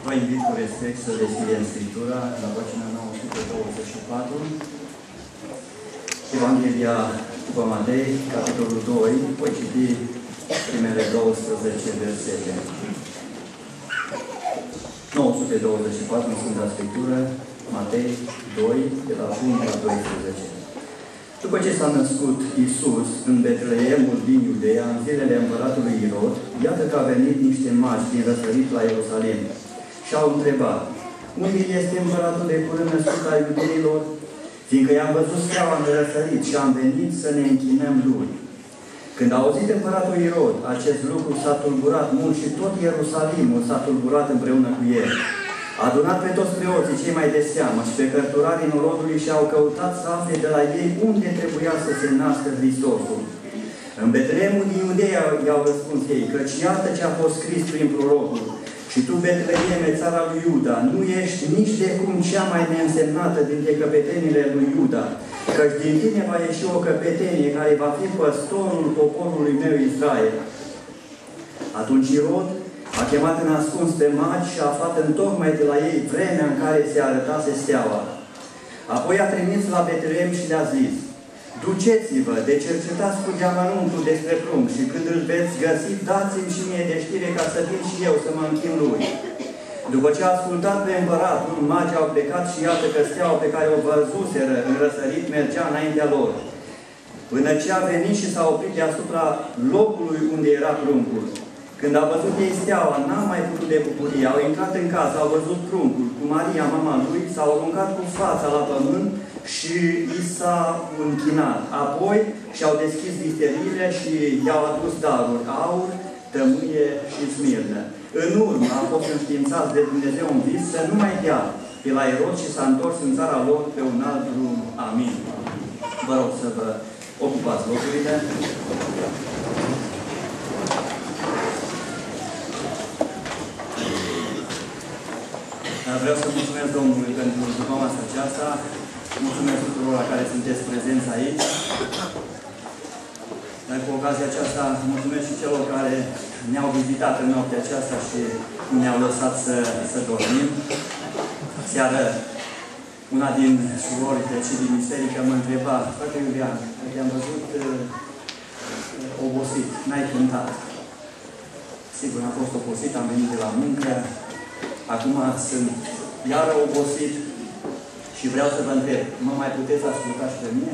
Vă invit cu respect să deschidem Scriptura la pagina 924. Evanghelia după Matei, capitolul 2, voi citi primele 12 versete. 924 în Sfânta Scriptură, Matei 2, de la 1 la 12. După ce s-a născut Iisus în Betleemul din Iudeea, în zilele împăratului Irod, iată că au venit niște magi din răsărit la Ierusalim și au întrebat: unde este împăratul de curând născut al iudeilor? Fiindcă i-am văzut steaua în răsărit și am venit să ne închinăm lui. Când a auzit împăratul Irod acest lucru, s-a tulburat mult și tot Ierusalimul s-a tulburat împreună cu el. A adunat pe toți preoții cei mai de seamă și pe cărturarii norodului și au căutat să afle de la ei unde trebuia să se nască Hristosul. În Betleemul din Iudeea i-au răspuns ei, căci iată ce a fost scris prin prorocul: și tu, Betleeme, țara lui Iuda, nu ești nici de cum cea mai neînsemnată dintre căpetenile lui Iuda, căci din tine va ieși o căpetenie care va fi păstorul poporului meu Israel. Atunci Irod a chemat în ascuns pe magi și a aflat întocmai de la ei vremea în care se arătase steaua. Apoi a trimis la Betleem și le-a zis: duceți-vă, de cercetați cu deamănuntul despre prunc și când îl veți găsi, dați-mi și mie de știre ca să vin și eu să mă închin lui. După ce a ascultat pe împăratul, magii au plecat și iată că steaua pe care o văzuseră în răsărit mergea înaintea lor. Până ce a venit și s-a oprit deasupra locului unde era pruncul. Când a văzut ei steaua, n-a mai putut de bucurie. Au intrat în casă, au văzut pruncul cu Maria, mama lui, s-au aruncat cu fața la pământ și i s-a închinat. Apoi și-au deschis visteriile și i-au adus daruri: aur, tămâie și smirnă. În urmă a fost înștiințați de Dumnezeu în vis să nu mai dea pe la Irod și s-a întors în țara lor pe un alt drum. Amin. Vă rog să vă ocupați locurile. Vreau să mulțumesc Domnului pentru după masa aceasta. Mulțumesc tuturor la care sunteți prezenți aici. Dar cu ocazia aceasta mulțumesc și celor care ne-au vizitat în noaptea aceasta și ne-au lăsat să dormim. Seară, una din surorile și din biserică mă întreba: frate Iulian, te-am văzut obosit, n-ai cântat. Sigur, am fost obosit, am venit de la muncă. Acum sunt iară obosit și vreau să vă întreb: mă mai puteți asculta și pe mine?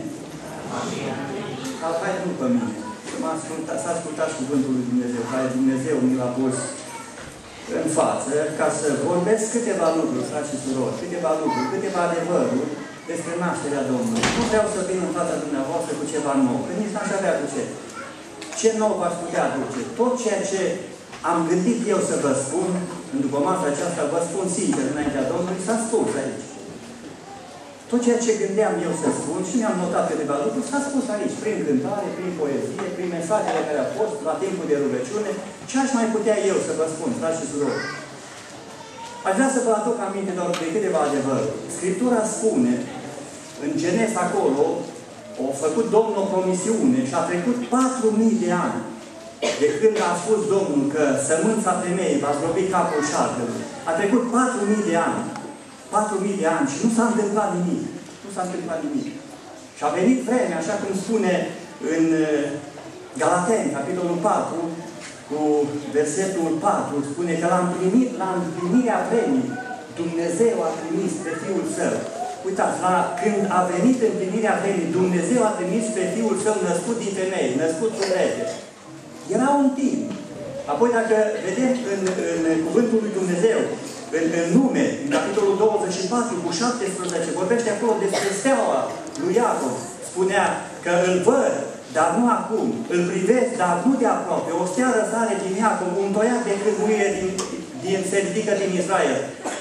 Hai după mine. Să ascultați cuvântul lui Dumnezeu, care Dumnezeu mi l-a pus în față, ca să vorbesc câteva lucruri, frați și surori, câteva lucruri, câteva adevăruri despre nașterea Domnului. Nu vreau să vin în fața dumneavoastră cu ceva nou, că nici n-aș avea cu ce. Ce nou v-aș putea aduce? Tot ceea ce am gândit eu să vă spun, în după masa aceasta, vă spun sincer înaintea Domnului, s-a spus aici. Tot ceea ce gândeam eu să spun și mi-am notat câteva lucruri, s-a spus aici, prin cântare, prin poezie, prin mesajele care au fost, la timpul de rugăciune. Ce aș mai putea eu să vă spun, frați și surori? Aș vrea să vă aduc aminte doar de câteva adevăruri. Scriptura spune, în Genesa acolo, a făcut Domnul o promisiune și a trecut 4.000 de ani de când a spus Domnul că sămânța femeii va zdrobi capul șarpelui. A trecut 4.000 de ani. 4.000 de ani și nu s-a întâmplat nimic. Nu s-a întâmplat nimic. Și a venit vremea, așa cum spune în Galateni, capitolul 4, cu versetul 4, spune că la împlinirea vremii, Dumnezeu a trimis pe Fiul Său. Uitați, când a venit împlinirea vremii, Dumnezeu a trimis pe Fiul Său născut din femei, născut cu rege. Era un timp. Apoi, dacă vedem în cuvântul lui Dumnezeu, în nume, în capitolul 24 cu 17, vorbește acolo despre steaua lui Iacov. Spunea că îl văd, dar nu acum. Îl privesc, dar nu de aproape. O stea răsare din Iacov, un toiac de cârmuire se ridică din Israel.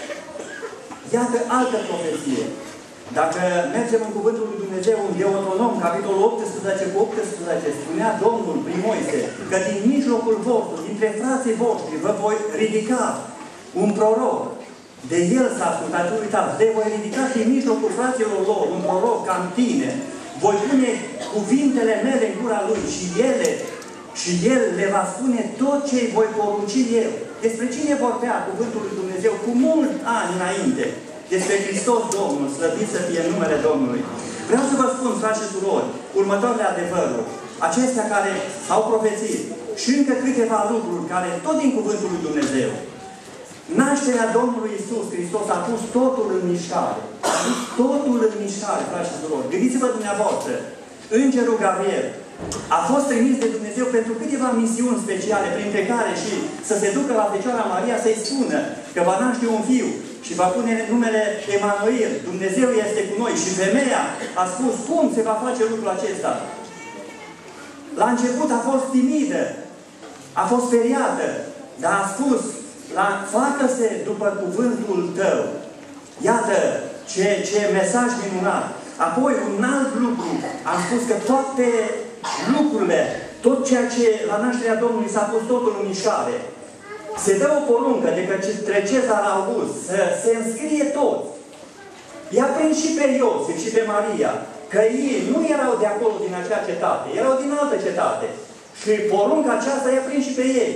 Iată altă profeție. Dacă mergem în cuvântul lui Dumnezeu, în Deuteronom, capitolul 18 cu 18, spunea Domnul prin Moise că din mijlocul vostru, dintre frații voștri, vă voi ridica un proroc. De el s-a ascultat. Uitați, de voi ridica din mijlocul fraților lor un proroc ca în tine. Voi pune cuvintele mele în gura lui și el le va spune tot ce îi voi porunci eu. Despre cine vorbea cuvântul lui Dumnezeu cu mult ani înainte? Despre Hristos Domnul, slăvit să fie numele Domnului. Vreau să vă spun, frați și surori, următoarele adevăruri, acestea care au profețit și încă câteva lucruri care, tot din cuvântul lui Dumnezeu, nașterea Domnului Iisus Hristos a pus totul în mișcare. A pus totul în mișcare, frați și surori. Gândiți-vă dumneavoastră, Îngerul Gabriel a fost trimis de Dumnezeu pentru câteva misiuni speciale, printre care și să se ducă la Fecioara Maria să-i spună că va naște un fiu și va pune numele Emanuel. Dumnezeu este cu noi. Și femeia a spus, cum se va face lucrul acesta? La început a fost timidă, a fost speriată, dar a spus, facă-se după cuvântul tău. Iată ce mesaj minunat. Apoi, un alt lucru, am spus că toate lucrurile, tot ceea ce la nașterea Domnului s-a pus totul în mișcare. Se dă o poruncă de către Cezar August să se înscrie tot. I-a prins și pe Iosif și pe Maria, că ei nu erau de acolo din acea cetate, erau din altă cetate. Și porunca aceasta i-a prins și pe ei.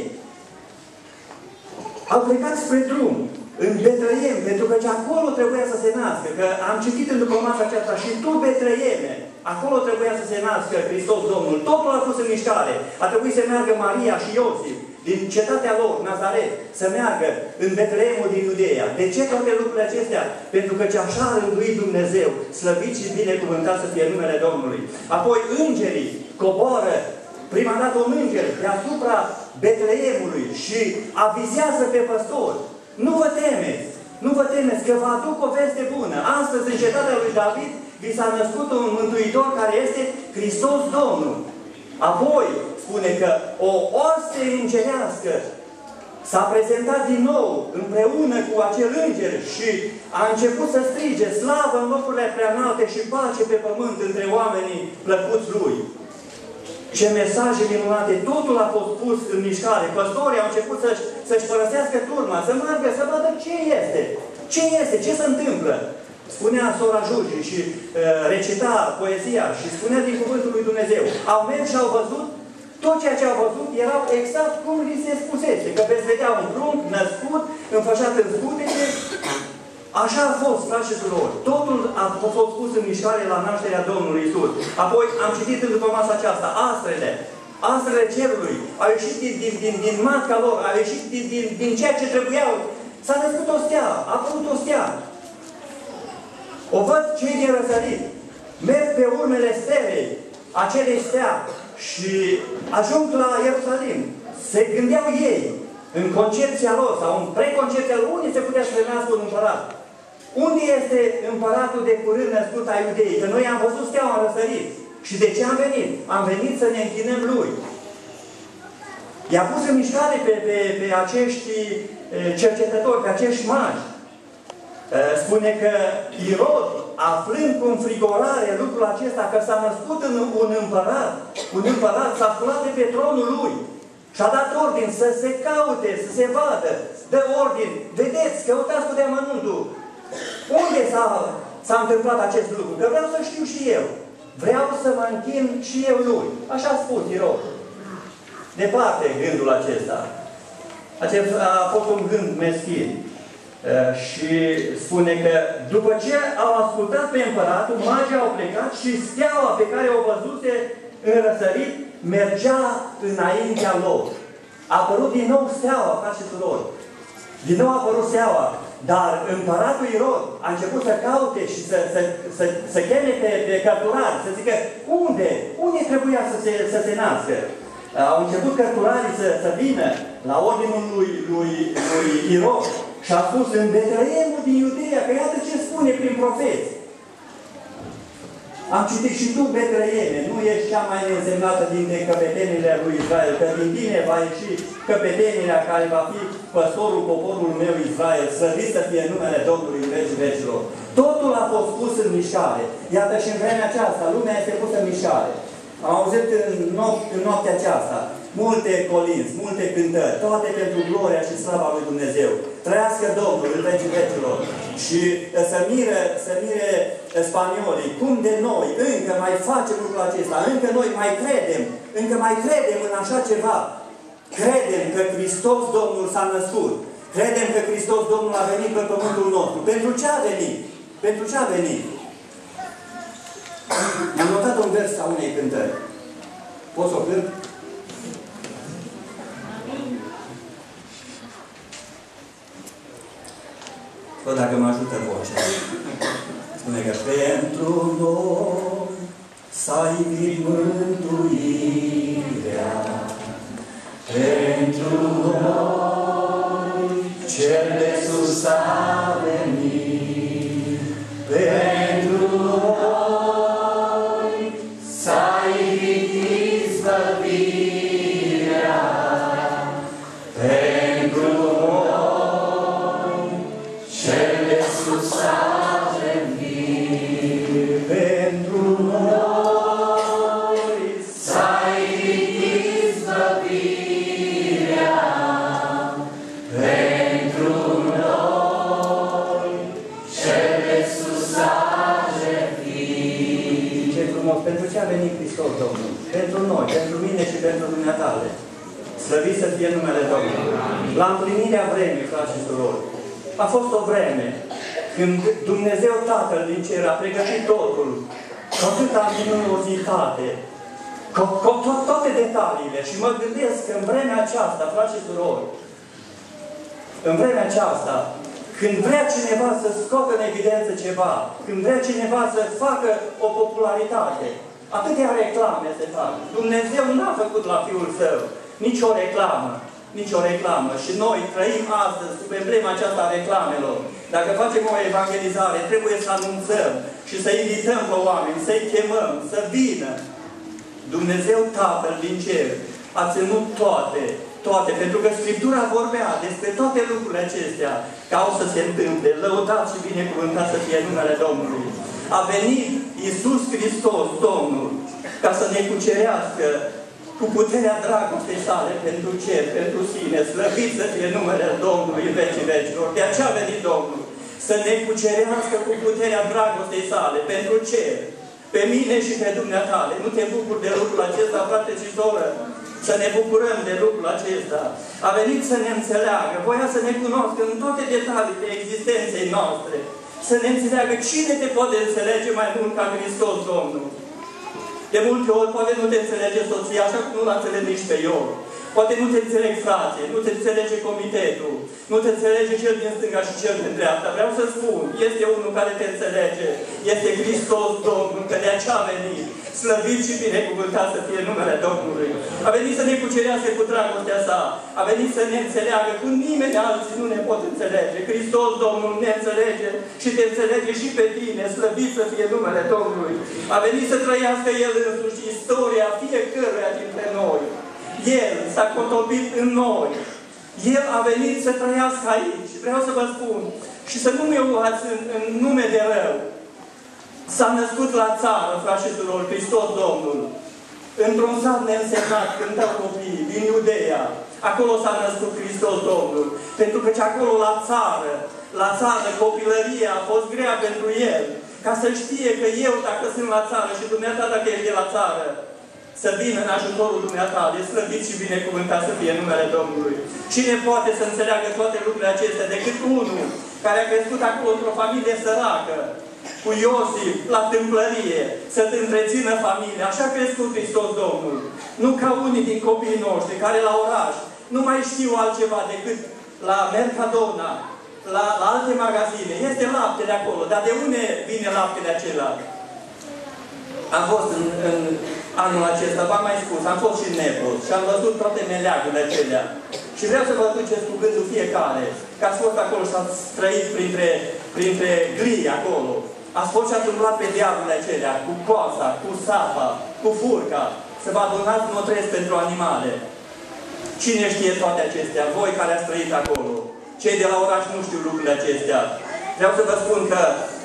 Au plecat spre drum, în Betleem, pentru că acolo trebuia să se nască. Că am citit în după masa aceasta, și tu, Betleeme, acolo trebuia să se nască Hristos Domnul. Totul a pus în mișcare. A trebuit să meargă Maria și Iosif din cetatea lor, Nazaret, să meargă în Betleemul din Iudeea. De ce toate lucrurile acestea? Pentru că așa a rânduit Dumnezeu, slăvit și binecuvântat să fie numele Domnului. Apoi îngerii coboară, prima dată un înger deasupra Betleemului și avizează pe păstori. Nu vă temeți! Nu vă temeți că vă aduc o veste bună. Astăzi, în cetatea lui David, vi s-a născut un Mântuitor care este Hristos Domnul. Apoi, spune că o oaste îngerească s-a prezentat din nou împreună cu acel înger și a început să strige slavă în locurile preanalte și pace pe pământ între oamenii plăcuți lui. Ce mesaje minunate! Totul a fost pus în mișcare. Păstorii au început să-și părăsească turma, să meargă, să vadă ce este. Ce este? Ce se întâmplă? Spunea sora Juji și recita poezia și spunea din cuvântul lui Dumnezeu. Au mers și au văzut, tot ceea ce au văzut erau exact cum li se spusese. Că veți vedea un prunc născut, înfășat în scutece. Așa a fost, frați și surori. Totul a fost pus în mișcare la nașterea Domnului Iisus. Apoi am citit după masa aceasta, astrele cerului au ieșit din matca lor, au ieșit din ceea ce trebuiau. S-a născut o stea, a apărut o stea. O văd cei din răsărit, merg pe urmele stelei, acelei stea și ajung la Ierusalim. Se gândeau ei, în concepția lor, sau în preconcepția lor, unde se putea să nască un împărat? Unde este împăratul de curând născut a Iudeii? Că noi am văzut steaua în răsărit. Și de ce am venit? Am venit să ne închinăm lui. I-a pus în mișcare pe acești cercetători, pe acești magi. Spune că Irod, aflând cu înfrigorare lucrul acesta, că s-a născut un împărat s-a sculat de pe tronul lui. Și a dat ordin să se caute, să se vadă. Dă ordin. Vedeți, căutați cu deamănuntul. Unde s-a întâmplat acest lucru? Că vreau să știu și eu. Vreau să mă închin și eu lui. Așa a spus Irod. Departe gândul acesta. Acesta a fost un gând meschin. Și spune că după ce au ascultat pe împăratul, magii au plecat și steaua pe care o văzuse în răsărit mergea înaintea lor. A apărut din nou steaua, frați și surori. Din nou a apărut steaua. Dar împăratul Irod a început să caute și să cheme pe cărturari, să zică unde trebuia să se nască. Au început cărturarii să vină la ordinul lui Irod și a spus în Betleemul din Iudeea, că iată ce spune prin profeți. Am citit și tu, Betleeme, nu ești cea mai neînsemnată dintre căpetenile lui Israel, că din tine va ieși căpetenirea care va fi păstorul poporului meu Israel, slăvit să fie numele Domnului în vecii vecilor. Totul a fost pus în mișcare. Iată și în vremea aceasta, lumea este pusă în mișcare. Am auzit în noaptea aceasta multe colinzi, multe cântări, toate pentru gloria și slava lui Dumnezeu. Trăiască Domnul în vecii vecilor. Și să mire spaniolii, cum de noi încă mai facem lucrul acesta, încă noi mai credem în așa ceva. Credem că Hristos Domnul s-a născut. Credem că Hristos Domnul a venit pe pământul nostru. Pentru ce a venit? Pentru ce a venit? Mi-am notat un vers a unei cântări. Poți să o cânt? Tot dacă mă ajută vocea. Spune că pentru noi s-a iubit mântuirea. Pentru noi cel de sus a venit. Pentru noi s-a iubit izbăvirea. Pentru noi cel de sus a venit. Pentru noi s-a iubit izbăvirea. Pentru noi cel de sus a venit. Ce frumos! Pentru ce a venit Hristos Domnul? Pentru noi, pentru mine și pentru dumneatale. Slăvit să fie numele Domnului. La împlinirea vremii, frați și surori, a fost o vreme când Dumnezeu Tatăl din cer a pregătit totul cu atâta minunozitate, cu toate detaliile. Și mă gândesc că în vremea aceasta, frați și surori, în vremea aceasta, când vrea cineva să scoată în evidență ceva, când vrea cineva să facă o popularitate, atâtea reclame se fac. Dumnezeu n-a făcut la Fiul Său nicio reclamă. Nicio reclamă. Și noi trăim astăzi sub emblema aceasta a reclamelor. Dacă facem o evangelizare, trebuie să anunțăm și să invităm pe oameni, să-i chemăm, să vină. Dumnezeu Tatăl din cer a ținut toate, pentru că Scriptura vorbea despre toate lucrurile acestea, ca o să se întâmple. Lăudat și binecuvântat să fie numele Domnului. A venit Iisus Hristos, Domnul, ca să ne cucerească cu puterea dragostei sale pentru cer, pentru sine, slăvit să fie numele Domnului în vecii vecilor. De aceea a venit Domnul, să ne cucerească cu puterea dragostei sale pentru cer, pe mine și pe dumneatale. Nu te bucuri de lucrul acesta, frate și soră? Să ne bucurăm de lucrul acesta. A venit să ne înțeleagă, voia să ne cunoască în toate detaliile existenței noastre. Să ne înțeleagă cine te poate înțelege mai mult ca Hristos Domnul. De multe ori, poate nu te înțelege soția, așa cum nu l-a înțeles nici pe Iov. Poate nu te înțeleg frații, nu te înțelege comitetul, nu te înțelege cel din stânga și cel din dreapta. Vreau să spun, este unul care te înțelege. Este Hristos Domnul, că de aceea a venit. Slăvit și binecuvântat să fie numele Domnului. A venit să ne cucerească cu dragostea sa. A venit să ne înțeleagă cu nimeni alții nu ne pot înțelege. Hristos Domnul ne înțelege și te înțelege și pe tine. Slăvit să fie numele Domnului. A venit să trăiască El însuși istoria fiecăruia dintre noi. El s-a cotopit în noi. El a venit să trăiască aici. Vreau să vă spun și să nu mi-o luați în nume de rău. S-a născut la țară, frați și surori, Hristos Domnul. Într-un sat neînsemnat, cântau copiii, din Iudeea. Acolo s-a născut Hristos Domnul. Pentru că și acolo, la țară, copilăria a fost grea pentru el. Ca să știe că eu, dacă sunt la țară și dumneata, dacă ești de la țară, să vină în ajutorul dumneata, de slăvit și binecuvântat să fie numele Domnului. Cine poate să înțeleagă toate lucrurile acestea decât unul care a crescut acolo într-o familie săracă, cu Iosif, la tâmplărie, să-ți întrețină familia. Așa a crescut Hristos Domnul. Nu ca unii din copiii noștri, care la oraș nu mai știu altceva decât la Mercadona, la alte magazine. Este lapte de acolo. Dar de unde vine laptele acela? Am fost în anul acesta, v-am mai spus, am fost și în Nepros și am văzut toate meleagurile acelea. Și vreau să vă duceți cu gândul fiecare, că ați fost acolo și ați trăit printre grii acolo. Ați fost și ați umblat pe diavolele acelea, cu coasa, cu sapa, cu furca, să vă adunați notrezi pentru animale. Cine știe toate acestea? Voi care ați trăit acolo. Cei de la oraș nu știu lucrurile acestea. Vreau să vă spun că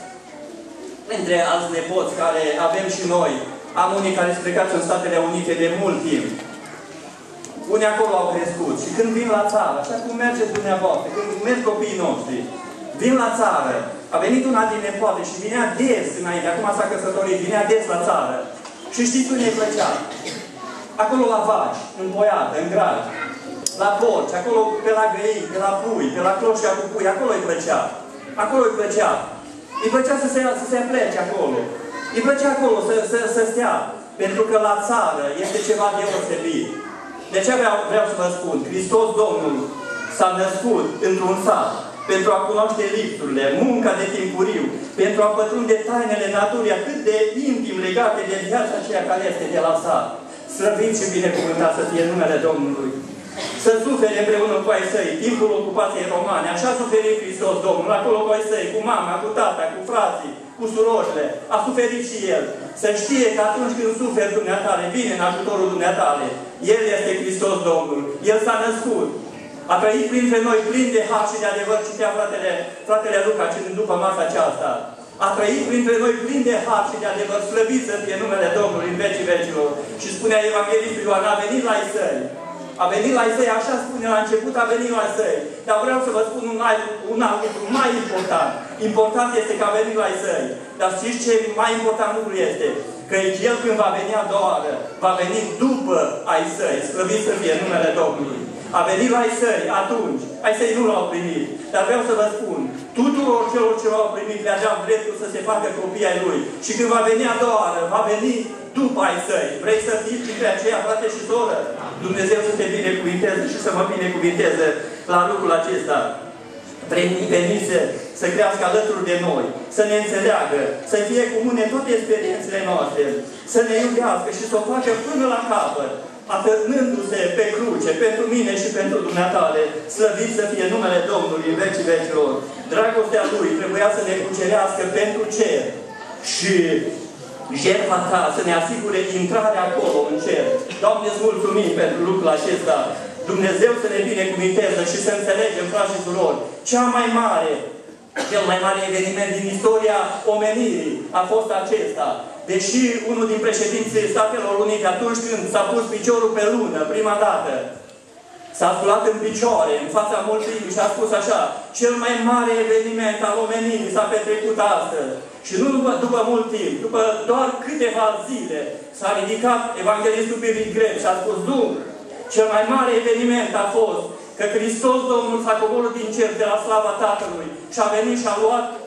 între alți nepoți care avem și noi, am unii care sunt plecați în Statele Unite de mult timp. Unii acolo au crescut. Și când vin la țară, așa cum mergeți dumneavoastră, când merg copiii noștri, vin la țară, a venit una din nepoate și vinea des înainte, acum s-a căsătorit, vinea des la țară. Și știți unde îi plăcea? Acolo la vaci, în Poiată, în Grad. la porci, acolo pe la găini, pe la pui, pe la cloșca cu pui, acolo îi plăcea. Acolo îi plăcea. Îi plăcea să se plece acolo. Îi plăcea acolo să stea. Pentru că la țară este ceva deosebit. De ce vreau să vă spun? Hristos Domnul s-a născut într-un sat pentru a cunoaște lipsurile, munca de timpuriu, pentru a pătrunde tainele naturii atât de intim legate de viața aceea care este de la sat. Slăvit și binecuvântat să fie numele Domnului. Să sufere împreună cu ai săi, timpul ocupației romane. Așa a suferit Hristos Domnul, acolo cu ai săi, cu mama, cu tata, cu frații, cu surorile. A suferit și El. Să știe că atunci când suferi dumneatale, vine în ajutorul dumneatale. El este Hristos Domnul. El s-a născut. A trăit printre noi plin de har și de adevăr, citea fratele Luca, după masa aceasta. A trăit printre noi plin de har și de adevăr, slăvit să fie numele Domnului în vecii vecilor. Și spunea Evanghelistul Ioan, a venit la ai săi. A venit la ai săi, așa spune la început, a venit la ai săi. Dar vreau să vă spun un alt lucru mai important. Important este că a venit la ai săi. Dar știți ce mai important lucru este? Că El când va veni a doua oară, va veni după ai săi, slăvit să fie numele Domnului. A venit la ai săi atunci. Ai săi nu l-au primit. Dar vreau să vă spun, tuturor celor ce l-au primit le-a dat dreptul să se facă copii ai Lui. Și când va veni a doua oară, va veni după ai săi. Vrei să fii printre aceia, frate și soră? Dumnezeu să te binecuvinteze și să mă binecuvinteze la lucrul acesta. Venise să crească alături de noi, să ne înțeleagă, să fie comune toate experiențele noastre, să ne iubească și să o facă până la capăt, atârnându-se pe cruce, pentru mine și pentru dumneatale, slăvit să fie numele Domnului în vecii vecilor. Dragostea Lui trebuia să ne cucerească pentru cer și jertfa ta să ne asigure intrarea acolo, în cer. Doamne, îți mulțumim pentru lucrul acesta. Dumnezeu să ne binecuvinteze și să înțelegem, frați și surori, cel mai mare eveniment din istoria omenirii a fost acesta. Deși unul din președinții Statelor Unite, atunci când s-a pus piciorul pe lună, prima dată, s-a sculat în picioare, în fața mulțimii și a spus așa, cel mai mare eveniment al omenirii s-a petrecut astăzi. Și nu după mult timp, după doar câteva zile, s-a ridicat Evanghelistul Billy Graham și a spus, nu, cel mai mare eveniment a fost că Hristos Domnul s-a coborât din cer de la slava Tatălui și a venit și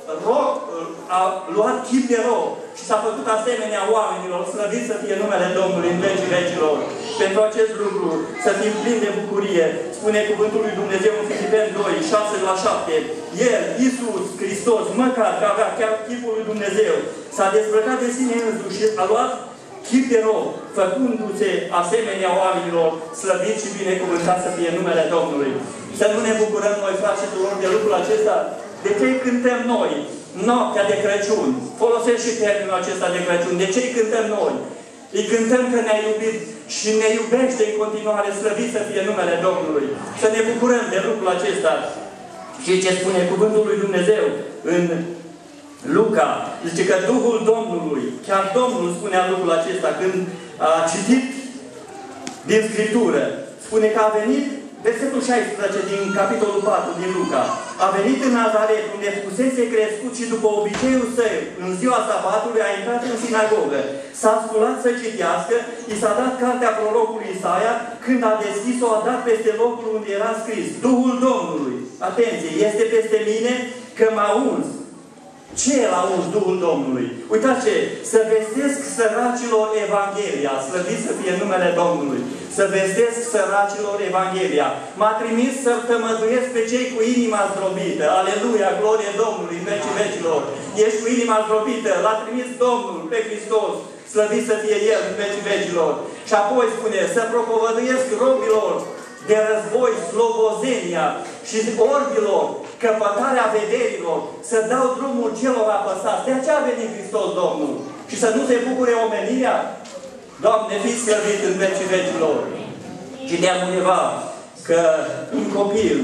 a luat chip de rob și s-a făcut asemenea oamenilor, slăvit să fie numele Domnului în vecii vecilor. Pentru acest lucru să fim plini de bucurie, spune cuvântul lui Dumnezeu în Filipeni 2, 6-7. El, Iisus Hristos, măcar că avea chiar chipul lui Dumnezeu, s-a dezbrăcat de sine însuși și a luat chip de rob, făcându-se asemenea oamenilor, slăvit și binecuvântat să fie numele Domnului. Să nu ne bucurăm noi, frați și surori, de lucrul acesta? De ce îi cântăm noi noaptea de Crăciun? Folosesc și termenul acesta de Crăciun. De ce îi cântăm noi? Îi cântăm că ne-a iubit și ne iubește în continuare, slăvit să fie numele Domnului. Să ne bucurăm de lucrul acesta. Și ce spune cuvântul lui Dumnezeu în Luca, zice că Duhul Domnului, chiar Domnul spunea lucrul acesta când a citit din Scriptură. Spune că a venit, versetul 16 din capitolul 4 din Luca, a venit în Nazaret, unde fusese crescut și după obiceiul său, în ziua sabatului, a intrat în sinagogă. S-a sculat să citească, i s-a dat cartea prorocului Isaia, când a deschis-o, a dat peste locul unde era scris, Duhul Domnului, atenție, este peste mine că m-a uns. Ce l-a uns Duhul Domnului? Uitați ce? Să vestesc săracilor Evanghelia. Slăvit să fie numele Domnului. Să vestesc săracilor Evanghelia. M-a trimis să tămăduiesc pe cei cu inima zdrobită. Aleluia! Glorie Domnului în vecii vecilor. Ești cu inima zdrobită. L-a trimis Domnul pe Hristos. Slăvit să fie El în vecii vecilor. Și apoi spune, să propovăduiesc robilor de război slobozenia și orbilor căpătarea vederilor, să dau drumul celor apăsați. De aceea a venit Hristos Domnul. Și să nu se bucure omenirea? Doamne, fiți slăvit în vecii vecilor. Citeam undeva că un copil,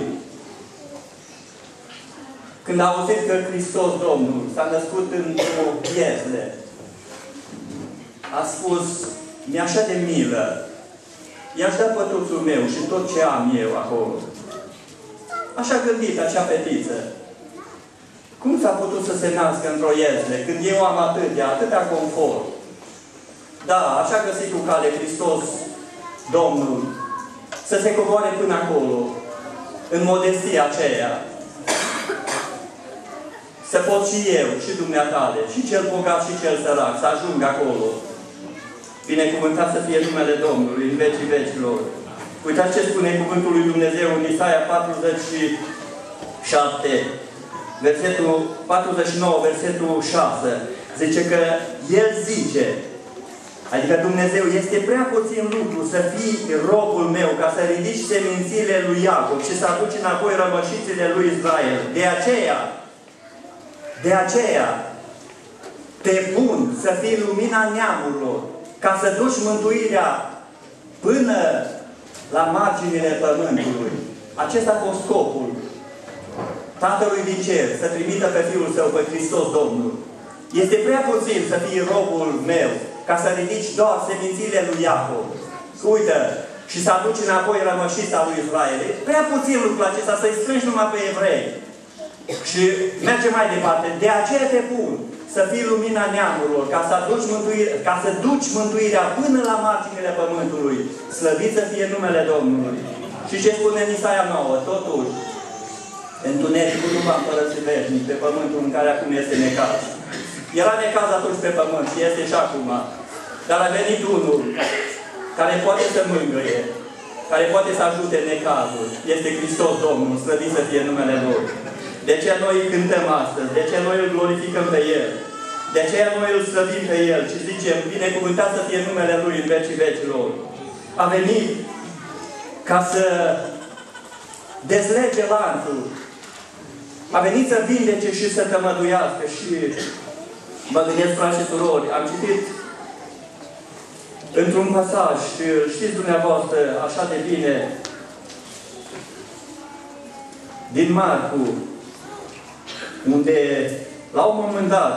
când a auzit că Hristos Domnul s-a născut într-o piesle, a spus, mi-e așa de milă, i-aș da pătuțul meu și tot ce am eu acolo. Așa gândit acea fetiță. Cum s-a putut să se nască într-o iezle, când eu am atâtea confort? Da, așa găsit cu cale Hristos, Domnul, să se coboare până acolo, în modestia aceea. Să pot și eu, și dumneatale, și cel bogat, și cel sărac, să ajung acolo. Binecuvântat să fie numele Domnului în vecii vecilor. Uitați ce spune cuvântul lui Dumnezeu în Isaia 47, versetul 49, versetul 6. Zice că El zice, adică Dumnezeu, este prea puțin lucru să fii robul meu, ca să ridici semințiile lui Iacob și să aduci înapoi rămășițile lui Israel. De aceea, te pun să fii lumina neamurilor, ca să duci mântuirea până la marginile pământului. Acesta a fost scopul Tatălui din cer, să trimită pe Fiul Său, pe Hristos Domnul. Este prea puțin să fii robul meu, ca să ridici doar semințiile lui Iacob. Uită, și să aduci înapoi rămășița lui Israel. E prea puțin lucrul acesta, să-i strângi numai pe evrei. Și merge mai departe. De aceea te pun să fii lumina neamurilor, ca să duci mântuirea până la marginile pământului. Slăvit să fie numele Domnului. Și ce spune în Isaia 9? Totuși, întunericul nu va împărăți veșnic pe pământul în care acum este necaz. Era necaz atunci pe pământ și este și acum. Dar a venit unul care poate să mângâie, care poate să ajute necazul. Este Hristos Domnul, slăvit să fie numele Lui. De aceea noi îi cântăm astăzi, de aceea noi îl glorificăm pe El. De aceea noi îl slăvim pe El și zicem, binecuvântat să fie numele Lui în vecii vecilor. A venit ca să dezlege lanțul. A venit să vindece și să tămăduiască. Și mă gândesc, frați și surori, am citit într-un pasaj, și știți dumneavoastră așa de bine, din Marcu, unde, la un moment dat,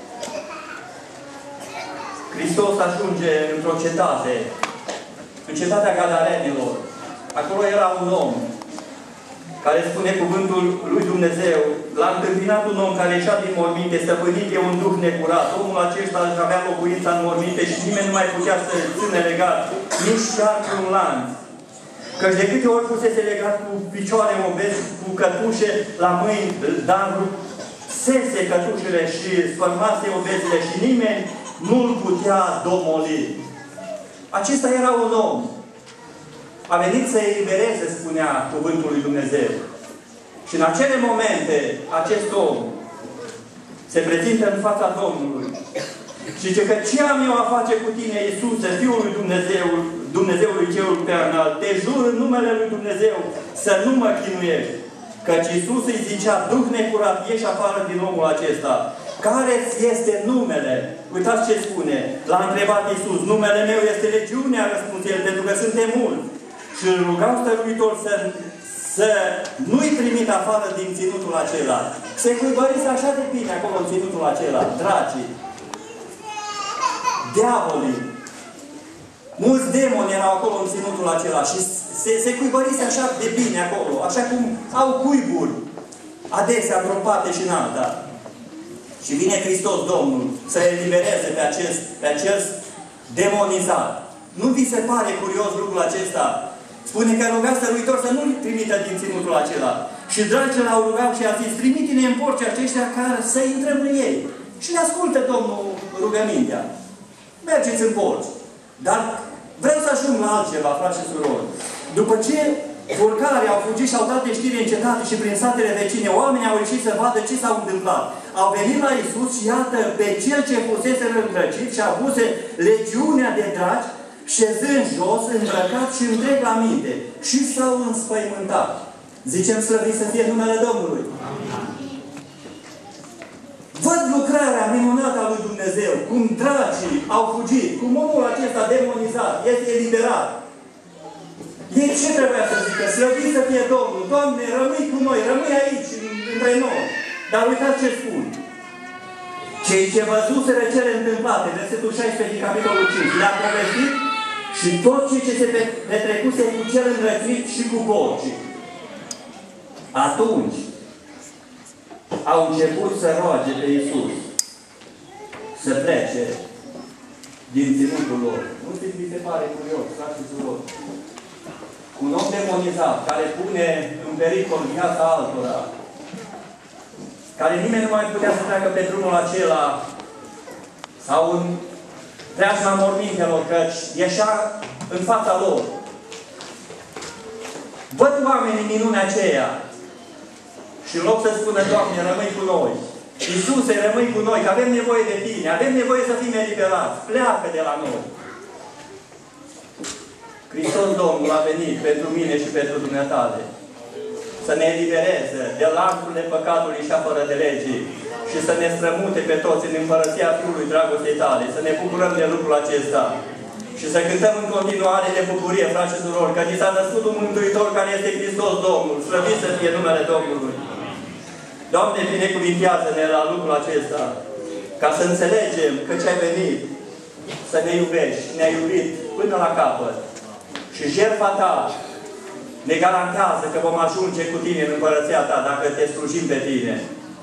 Hristos ajunge într-o cetate, în cetatea Gadarenilor. Acolo era un om care spune cuvântul lui Dumnezeu. L-a întâmpinat un om care ieșea din morminte, stăpânit de un duh necurat. Omul acesta avea locuința în morminte și nimeni nu mai putea să ține legat, nici chiar cu un lanț. Căci de câte ori fusese legat cu picioare obezi, cu cătușe la mâini, dar sese cătușele și sfărmase obezile și nimeni nu-l putea domoli. Acesta era un om. A venit să elibereze, spunea cuvântul lui Dumnezeu. Și în acele momente, acest om se prezintă în fața Domnului. Și zice că ce am eu a face cu tine, Iisuse, Fiul lui Dumnezeu, Dumnezeului Ceul pe înalt, te jur în numele lui Dumnezeu să nu mă chinuiești. Căci Iisus îi zicea, Duh necurat, ieși afară din omul acesta. Care-ți este numele? Uitați ce spune. L-a întrebat Iisus, numele meu este Legiune, a răspuns el, pentru că suntem mulți. Și îl rugau stăruitor să nu-i trimit afară din ținutul acela. Se cuibărise așa de bine acolo în ținutul acela. Dragii, diavolii, mulți demoni erau acolo în ținutul acela și se cuibărise așa de bine acolo, așa cum au cuiburi adesea într-o parte și în alta. Și vine Hristos Domnul să elibereze pe acest demonizat. Nu vi se pare curios lucrul acesta? Spune că ruga stăruitor să nu-l trimită din ținutul acela. Și dragii l-au rugat și a zis, trimite-ne în porci aceștia care să intrăm în ei. Și le ascultă Domnul rugămintea. Mergeți în porci. Dar vreau să ajung la altceva, frați și surori. După ce furcarii au fugit și au dat de știre în cetate și prin satele vecine, oamenii au ieșit să vadă ce s-a întâmplat. Au venit la Iisus și iată pe cel ce fusese răndrăcit și avuse legiunea de dragi, șezând jos, îmbrăcat și întreg la minte. Și s-au înspăimântat. Zicem slăvit să fie numele Domnului. Văd lucrarea minunată a lui Dumnezeu, cum dragii au fugit, cum omul acesta demonizat este eliberat. Ei ce trebuia să zică? Slăvit să fie Domnul. Doamne, rămâi cu noi, rămâi aici, între noi. Dar uitați ce spun. Cei ce văzuseră cele întâmplate, versetul 16 din capitolul 5, le-a povestit și tot ce se petrecuse cu cel înrăcit și cu porcii. Atunci au început să roage pe Iisus să plece din ținutul lor. Nu vi se pare curios, frați și surori? un om demonizat, care pune în pericol viața altora, care nimeni nu mai putea să treacă pe drumul acela, sau în preajma mormintelor, căci ieșea în fața lor. Văd oamenii minunea aceea și în loc să spună, Doamne, rămâi cu noi, Iisuse, rămâi cu noi, că avem nevoie de Tine, avem nevoie să fim eliberați, pleacă de la noi. Hristos Domnul a venit pentru mine și pentru dumneatale să ne elibereze de lanțurile păcatului și a fără de legii și să ne strămute pe toți în împărăția Fiului dragostei tale, să ne bucurăm de lucrul acesta și să cântăm în continuare de bucurie, frați și surori, că ni s-a născut un Mântuitor care este Hristos Domnul, slăvit să fie numele Domnului. Doamne, binecuvintează-ne la lucrul acesta, ca să înțelegem că ce ai venit să ne iubești, ne-ai iubit până la capăt. Și jertfa ta ne garantează că vom ajunge cu Tine în împărăția Ta dacă Te slujim pe Tine.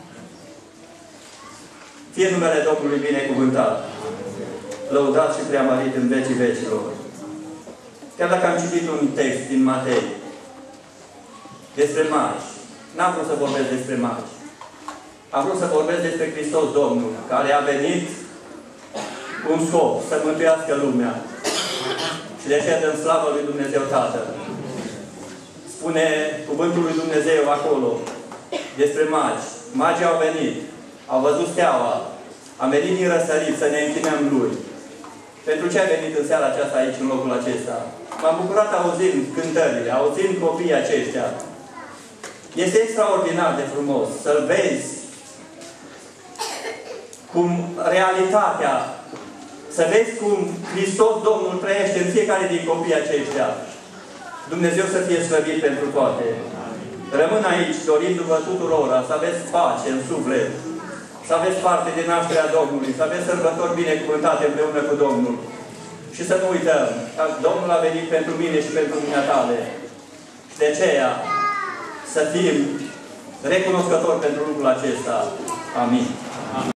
Fie numele Domnului binecuvântat, lăudat și preamărit în vecii vecilor. Chiar dacă am citit un text din Matei despre magi, n-am vrut să vorbesc despre magi. Am vrut să vorbesc despre Hristos Domnul, care a venit cu un scop, să mântuiască lumea. Și de aceea dăm slavă lui Dumnezeu Tatăl. Spune cuvântul lui Dumnezeu acolo despre magi. Magii au venit, au văzut steaua, am venit din răsărit să ne închinăm Lui. Pentru ce ai venit în seara aceasta aici, în locul acesta? M-am bucurat auzind cântările, auzind copiii aceștia. Este extraordinar de frumos să-L vezi cum realitatea, să vezi cum Hristos Domnul trăiește în fiecare din copiii aceștia. Dumnezeu să fie slăvit pentru toate. Rămân aici, dorindu-vă tuturora, să aveți pace în suflet, să aveți parte din nașterea Domnului, să aveți sărbători binecuvântate împreună cu Domnul. Și să nu uităm că Domnul a venit pentru mine și pentru dumneatale. Și de aceea să fim recunoscători pentru lucrul acesta. Amin.